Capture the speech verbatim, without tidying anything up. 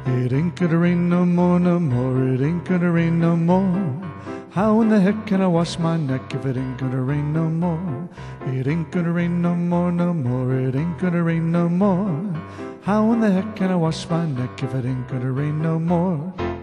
It ain't gonna rain no more, no more. It ain't gonna rain no more. How in the heck can I wash my neck if it ain't gonna rain no more? It ain't gonna rain no more, no more. It ain't gonna rain no more. How in the heck can I wash my neck if it ain't gonna rain no more?